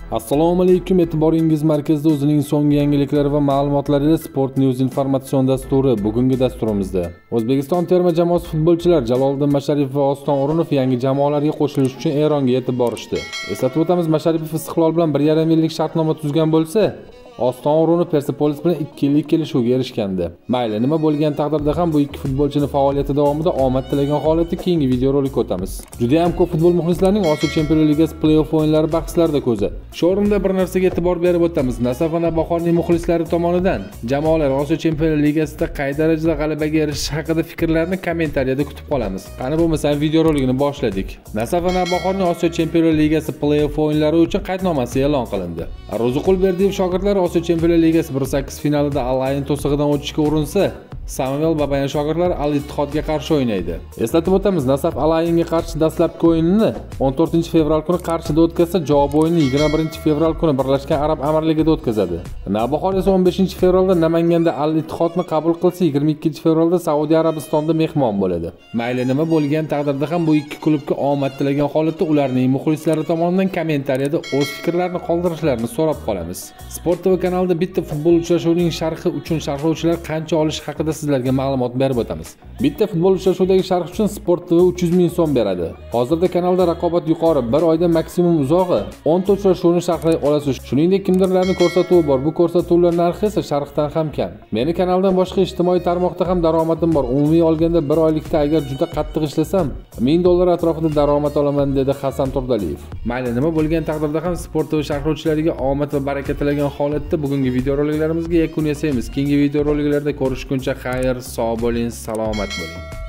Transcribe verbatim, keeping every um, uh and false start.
Assalomu alaykum, e'tiboringiz markazida o'zining so'nggi yangiliklari va ma'lumotlari ila Sport News informatsion dasturi. Bugungi dasturimizda O'zbekiston terma jamoasi futbolchilar Jaloliddin Masharipov va Oston O'runov yangi jamoalarga qo'shilish uchun Eronga yetib borishdi. Eslatib o'tamiz, Masharipov Istiqlol bilan bir yarim yillik shartnoma tuzgan bo'lsa, Oston O'runov Persepolis bilan ikki yillik kelishuvga erishgandi. Mayli, nima bo'lgan taqdirda ham bu ikki futbolchining faoliyati davomida omad tilagan holatda keyingi videorolikda o'tamiz. Juda ham ko'p futbol muxlislarining Osiyo Chempionlar Ligasi play-off o'yinlari bahslarida ko'zi. Shu o'rinda bir narsaga e'tibor berib o'tamiz. Nasaf va Navbahorning muxlislari tomonidan jamoalar Osiyo Chempionlar Ligasida qay darajada g'alabaga erishishi haqida fikrlarni kommentariyada kutib qolamiz. Qani bo'lmasa videorolikni boshladik. Nasaf va Navbahorning Osiyo Chempionlar Ligasi play-off o'yinlari uchun qaydnomasi e'lon qilindi. Ro'ziqulberdiyev shogirdlari Osiyo Chempionlar Ligasi bir sakkiz finalida Al-Ayn to'sig'idan o'tishga urinsa, Samuel Babayan shogirdlari Al-Ittihodga qarshi o'ynaydi. Eslatib o'tamiz, Nasaf Al-Aynga qarshi dastlabki o'yinini o'n to'rtinchi fevral kuni Qarshida o'tkazsa, javob o'yinini yigirma birinchi fevral kuni Birlashgan Arab Amirligida o'tkazadi. Navbahor esa o'n beshinchi fevralda Namanganda Al-Ittihodni qabul qilsa, yigirma ikkinchi fevralda Saudiya Arabistonida mehmon bo'ladi. Mayli, nima bo'lgan taqdirda ham bu ikki klubga omad tilagan holatda ularning muxlislari tomonidan kommentariyada o'z fikrlarini qoldirishlarini so'rab qolamiz. Sport T V kanalida bitta futbol uchrashuvining sharhi uchun sharhlovchilar qancha olish haqida sizlarga ma'lumot berib o'tamiz. Bitta futbol uchrashuvidagi sharh uchun Sport T V uch yuz ming so'm beradi. Hozirda kanalda raqobat yuqori, bir oyda maksimum uzog'i o'n ta uchrashuvni sharhlay olasiz. Shuningdek, kimdirlarning ko'rsatuvi bor. Bu ko'rsatuvlar narxi esa sharhdan ham kam. Meni kanaldan boshqa ijtimoiy tarmoqda ham daromadim bor. Umumiy olganda bir oylikda agar juda qattiq ishlasam, ming dollar atrofida daromad olaman, dedi Hasan Turdaliyev. Mayli, nima bo'lgan taqdirda ham Sport T V sharhlovchilariga omad va baraka tilagan holatda bugungi videoroliklarimizga yakun yasaymiz. Keyingi videoroliklarda ko'rishguncha xayr, sog' bo'ling, salomat bo'ling.